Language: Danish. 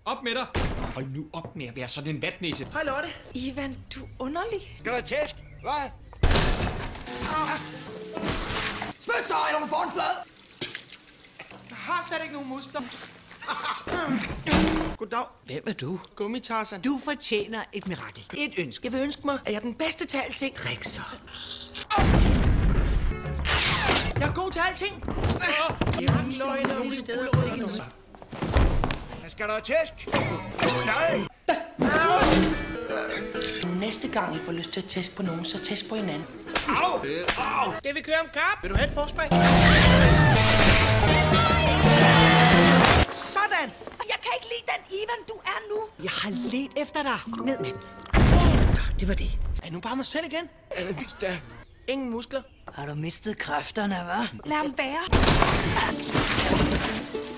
Op med dig. Hold nu op med at være sådan en vatnæse. Hej Lotte. Ivan, du er underlig. Skal der tæsk? Hvad? Smid så, eller du får en flad. Jeg har slet ikke nogen muskler. Goddag. Hvem er du? Gummitarsan. Du fortjener et mirakel. Et ønske. Jeg vil ønske mig, at jeg er den bedste til alting. Drik så. Jeg er god til alting. Det er en løgn, nogle steder, hvor ikke noget. Skal der tæsk? Nej. Næste gang I får lyst til at tæske på nogen, så tæsk på hinanden. Au! Au! Det vi kører om kap. Vil du have et forspring? Sådan! Jeg kan ikke lide den Ivan, du er nu. Jeg har let efter dig. Ned med den. Det var det. Er jeg nu bare mig selv igen? Der er ingen muskler. Har du mistet kræfterne, hva'? Lad ham være.